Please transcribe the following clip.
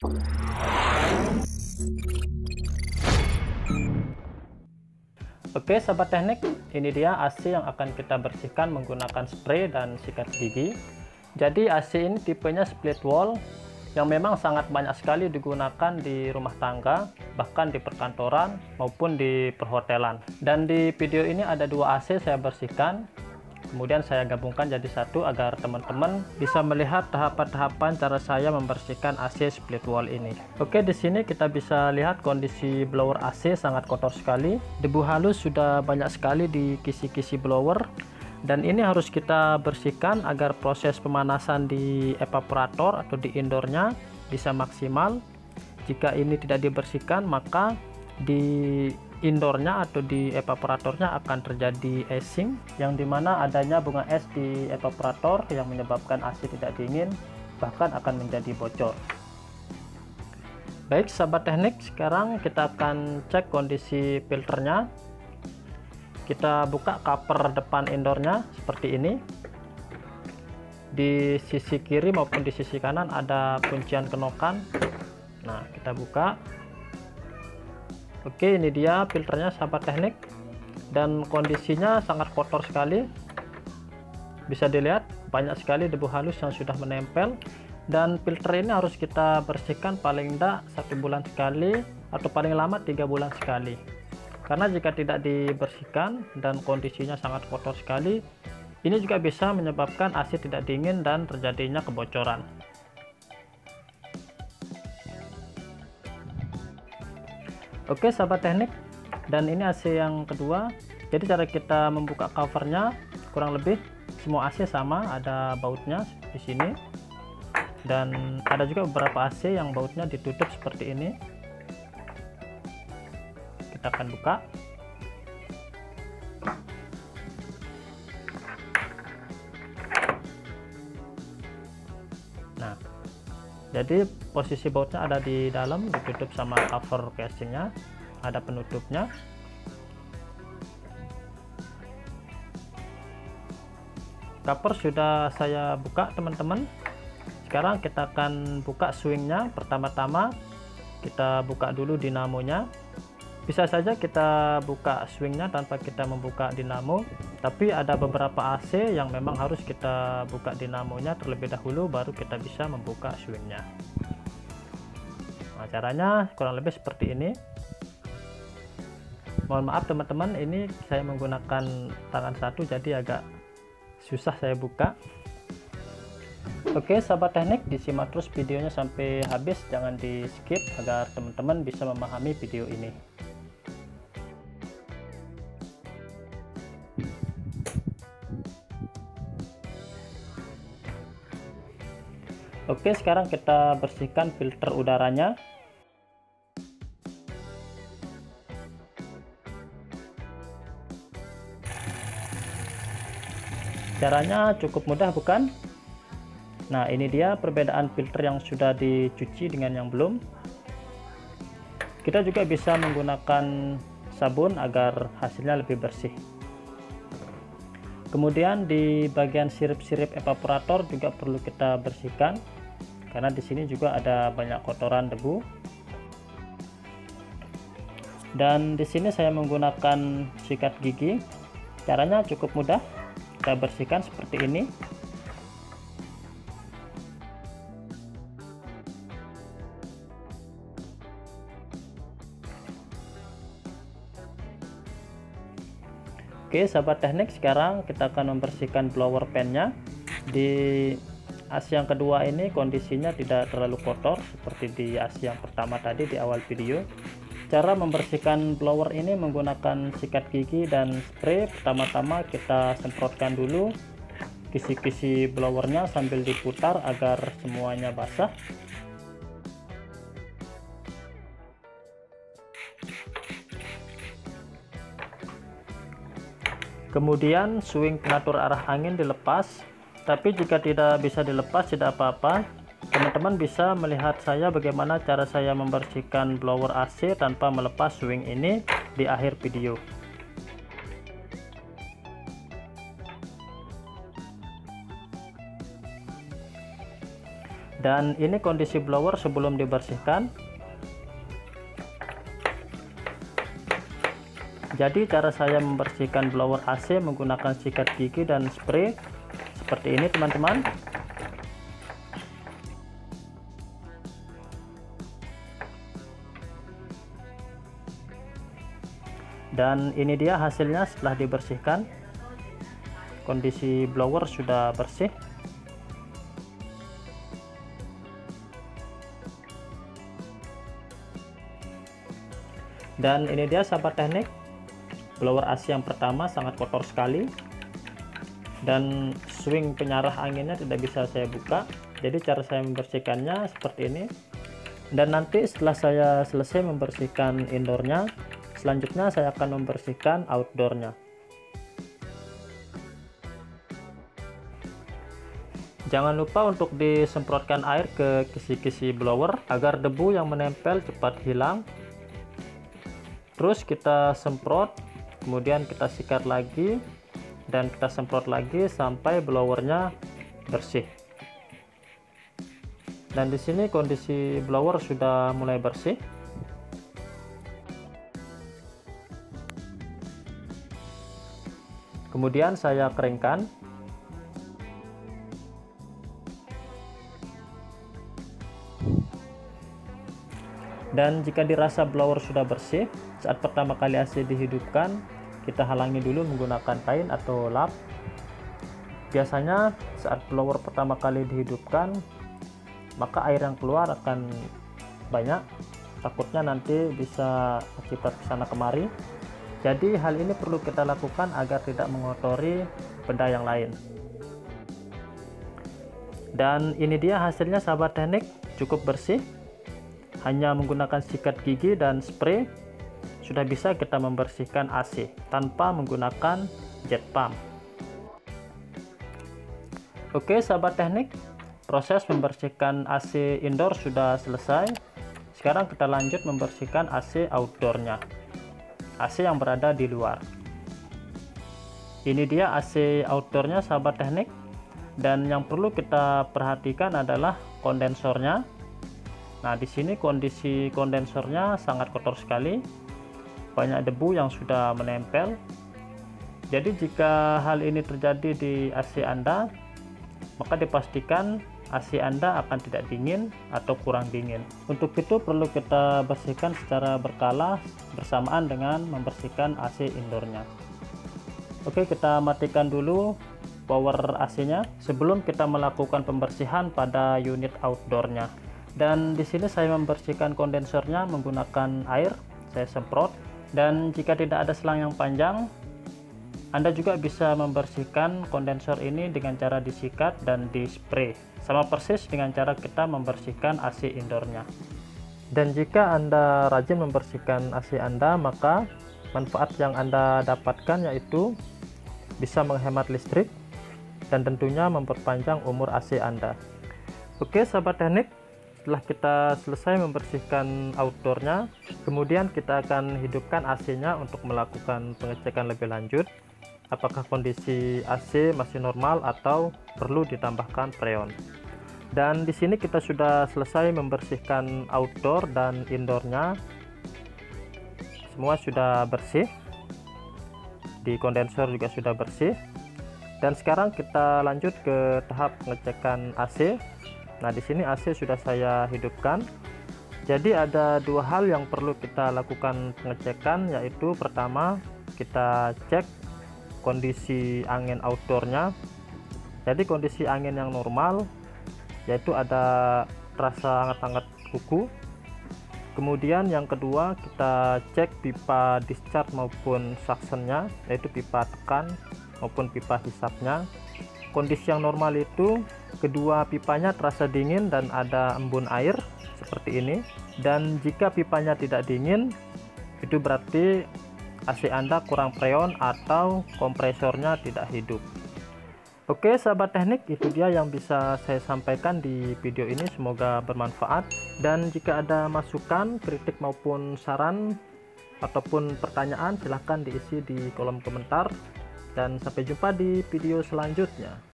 Oke sahabat teknik, ini dia AC yang akan kita bersihkan menggunakan spray dan sikat gigi. Jadi AC ini tipenya split wall yang memang sangat banyak sekali digunakan di rumah tangga, bahkan di perkantoran maupun di perhotelan. Dan di video ini ada dua AC saya bersihkan, kemudian saya gabungkan jadi satu agar teman-teman bisa melihat tahapan-tahapan cara saya membersihkan AC split wall ini. Oke, di sini kita bisa lihat kondisi blower AC sangat kotor sekali. Debu halus sudah banyak sekali di kisi-kisi blower. Dan ini harus kita bersihkan agar proses pemanasan di evaporator atau di indoornya bisa maksimal. Jika ini tidak dibersihkan, maka di indoornya atau di evaporatornya akan terjadi icing, yang dimana adanya bunga es di evaporator yang menyebabkan AC tidak dingin, bahkan akan menjadi bocor. Baik sahabat teknik, sekarang kita akan cek kondisi filternya. Kita buka cover depan indoornya seperti ini. Di sisi kiri maupun di sisi kanan ada kuncian kenokan. Nah, kita buka. Oke, ini dia filternya sahabat teknik, dan kondisinya sangat kotor sekali. Bisa dilihat banyak sekali debu halus yang sudah menempel, dan filter ini harus kita bersihkan paling tidak 1 bulan sekali atau paling lama 3 bulan sekali. Karena jika tidak dibersihkan dan kondisinya sangat kotor sekali, ini juga bisa menyebabkan AC tidak dingin dan terjadinya kebocoran. Oke sahabat teknik, dan ini AC yang kedua. Jadi cara kita membuka covernya kurang lebih semua AC sama, ada bautnya di sini, dan ada juga beberapa AC yang bautnya ditutup seperti ini. Kita akan buka. Nah, jadi posisi bautnya ada di dalam, ditutup sama cover casingnya, ada penutupnya. Cover sudah saya buka teman-teman. Sekarang kita akan buka swingnya. Pertama-tama kita buka dulu dinamonya. Bisa saja kita buka swingnya tanpa kita membuka dinamo, tapi ada beberapa AC yang memang harus kita buka dinamonya terlebih dahulu baru kita bisa membuka swingnya. Nah, caranya kurang lebih seperti ini. Mohon maaf teman-teman, ini saya menggunakan tangan satu jadi agak susah saya buka. Oke sahabat teknik, disimak terus videonya sampai habis, jangan di skip agar teman-teman bisa memahami video ini. Oke, sekarang kita bersihkan filter udaranya. Caranya cukup mudah bukan? Nah, ini dia perbedaan filter yang sudah dicuci dengan yang belum. Kita juga bisa menggunakan sabun agar hasilnya lebih bersih. Kemudian di bagian sirip-sirip evaporator juga perlu kita bersihkan, karena di sini juga ada banyak kotoran debu. Dan di sini saya menggunakan sikat gigi. Caranya cukup mudah, kita bersihkan seperti ini. Oke sahabat teknik, sekarang kita akan membersihkan blower pan-nya. Di AC yang kedua ini kondisinya tidak terlalu kotor seperti di AC yang pertama tadi di awal video. Cara membersihkan blower ini menggunakan sikat gigi dan spray. Pertama-tama kita semprotkan dulu kisi-kisi blowernya sambil diputar agar semuanya basah. Kemudian swing pengatur arah angin dilepas, tapi jika tidak bisa dilepas tidak apa-apa. Teman-teman bisa melihat saya bagaimana cara saya membersihkan blower AC tanpa melepas swing ini di akhir video. Dan ini kondisi blower sebelum dibersihkan. Jadi cara saya membersihkan blower AC menggunakan sikat gigi dan spray seperti ini teman-teman. Dan ini dia hasilnya setelah dibersihkan. Kondisi blower sudah bersih. Dan ini dia sahabat teknik, blower AC yang pertama sangat kotor sekali, dan swing penyarah anginnya tidak bisa saya buka. Jadi cara saya membersihkannya seperti ini. Dan nanti setelah saya selesai membersihkan indoornya, selanjutnya saya akan membersihkan outdoornya. Jangan lupa untuk disemprotkan air ke kisi-kisi blower agar debu yang menempel cepat hilang. Terus kita semprot, kemudian kita sikat lagi dan kita semprot lagi sampai blowernya bersih. Dan di sini kondisi blower sudah mulai bersih. Kemudian saya keringkan. Dan jika dirasa blower sudah bersih, saat pertama kali AC dihidupkan, kita halangi dulu menggunakan kain atau lap. Biasanya saat blower pertama kali dihidupkan, maka air yang keluar akan banyak. Takutnya nanti bisa akibat kesana kemari. Jadi hal ini perlu kita lakukan agar tidak mengotori benda yang lain. Dan ini dia hasilnya sahabat teknik, cukup bersih. Hanya menggunakan sikat gigi dan spray sudah bisa kita membersihkan AC tanpa menggunakan jet pump. Oke sahabat teknik, proses membersihkan AC indoor sudah selesai. Sekarang kita lanjut membersihkan AC outdoornya, AC yang berada di luar. Ini dia AC outdoornya sahabat teknik. Dan yang perlu kita perhatikan adalah kondensornya. Nah, di sini kondisi kondensornya sangat kotor sekali, banyak debu yang sudah menempel. Jadi jika hal ini terjadi di AC Anda, maka dipastikan AC Anda akan tidak dingin atau kurang dingin. Untuk itu perlu kita bersihkan secara berkala bersamaan dengan membersihkan AC indoornya. Oke, kita matikan dulu power AC-nya sebelum kita melakukan pembersihan pada unit outdoornya. Dan di sini saya membersihkan kondensornya menggunakan air, saya semprot. Dan jika tidak ada selang yang panjang, Anda juga bisa membersihkan kondensor ini dengan cara disikat dan dispray, sama persis dengan cara kita membersihkan AC indoornya. Dan jika Anda rajin membersihkan AC Anda, maka manfaat yang Anda dapatkan yaitu bisa menghemat listrik dan tentunya memperpanjang umur AC Anda. Oke sahabat teknik, setelah kita selesai membersihkan outdoornya, kemudian kita akan hidupkan AC-nya untuk melakukan pengecekan lebih lanjut apakah kondisi AC masih normal atau perlu ditambahkan freon. Dan di sini kita sudah selesai membersihkan outdoor dan indoornya, semua sudah bersih, di kondensor juga sudah bersih. Dan sekarang kita lanjut ke tahap pengecekan AC. Nah, di sini AC sudah saya hidupkan. Jadi ada dua hal yang perlu kita lakukan pengecekan, yaitu pertama kita cek kondisi angin outdoornya. Jadi kondisi angin yang normal, yaitu ada terasa hangat-hangat kuku. Kemudian yang kedua kita cek pipa discharge maupun suctionnya, yaitu pipa tekan maupun pipa hisapnya. Kondisi yang normal itu kedua pipanya terasa dingin dan ada embun air seperti ini. Dan jika pipanya tidak dingin, itu berarti AC Anda kurang freon atau kompresornya tidak hidup. Oke sahabat teknik, itu dia yang bisa saya sampaikan di video ini, semoga bermanfaat. Dan jika ada masukan, kritik maupun saran ataupun pertanyaan, silahkan diisi di kolom komentar. Dan sampai jumpa di video selanjutnya.